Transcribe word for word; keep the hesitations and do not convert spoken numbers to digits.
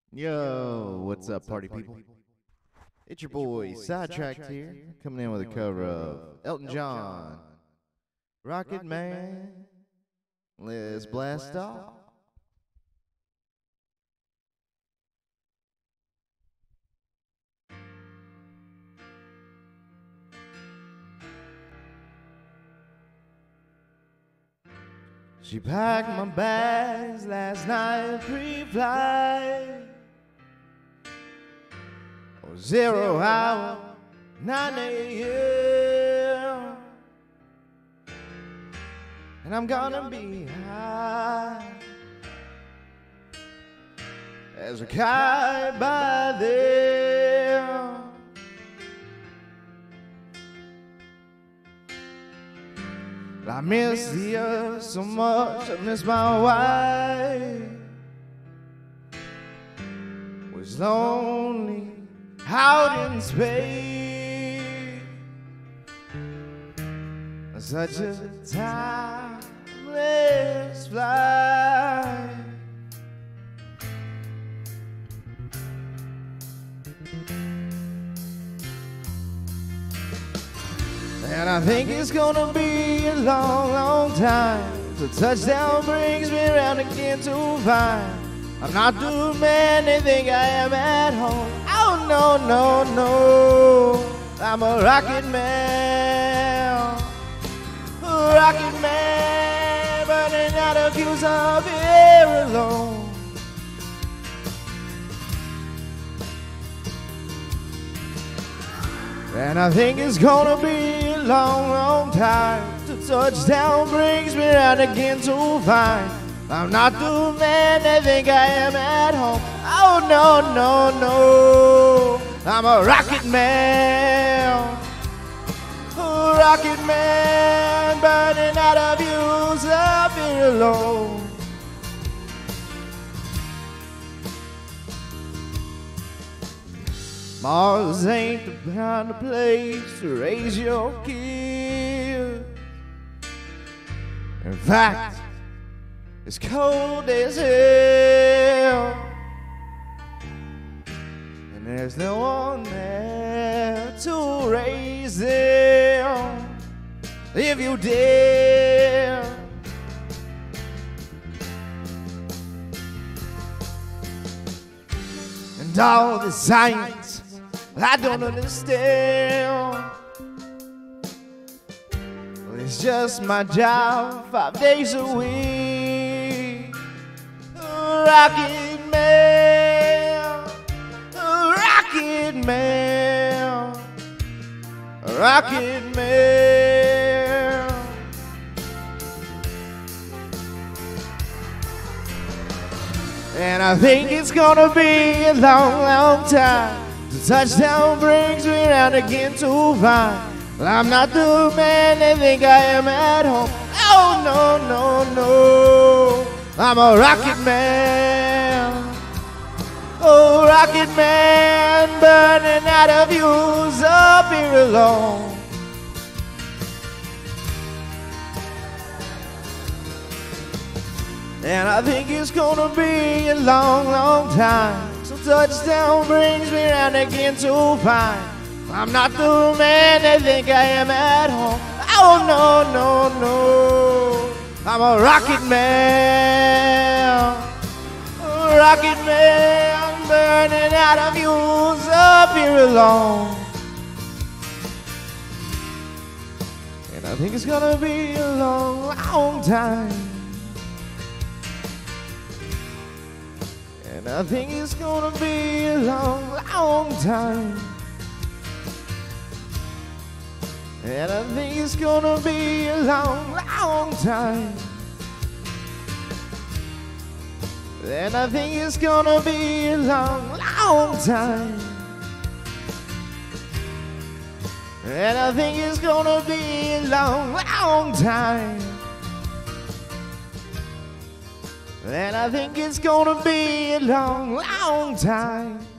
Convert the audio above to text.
Yo, what's up, party people? It's your boy, Sidetracked here, coming in with a cover of Elton John, Rocket Man. Let's blast off. She packed my bags last night pre-flight. Oh, zero hour, nine a.m. And I'm gonna be high as a kite by then. I miss the earth so much, I miss my wife. Was lonely out in space. Such a timeless flight. And I think it's gonna be a long, long time till touchdown brings me around again to find I'm not the man they think I am at home. Oh no, no, no, I'm a rocket man, a rocket man, burning out a fuse of air alone. And I think it's gonna be a long, long time till touchdown brings me round again to find I'm not the man they think I am at home. Oh no, no, no, I'm a rocket man, a rocket man, burning out of views up here alone. Mars ain't the kind of place to raise your kids. In fact, it's cold as hell, and there's no one there to raise them if you dare. And all the science I don't understand. It's just my job five days a week. A rocket man, a rocket man, a rocket man. And I think it's gonna be a long, long time. The touchdown brings me round again to find well, I'm not the man they think I am at home. Oh no, no, no, I'm a rocket man, oh rocket man, burning out of fuse up here alone. And I think it's gonna be a long, long time so touchdown brings me round again to find I'm not the man they think I am at home. Oh no, no, no, I'm a rocket man, a rocket man, burning out of fuse up here alone. And I think it's gonna be a long, long time. And I think it's gonna be a long, long time. And I think it's gonna be a long, long time. And I think it's gonna be a long, long time. And I think it's gonna be a long, long time. And I think it's gonna be a long, long time.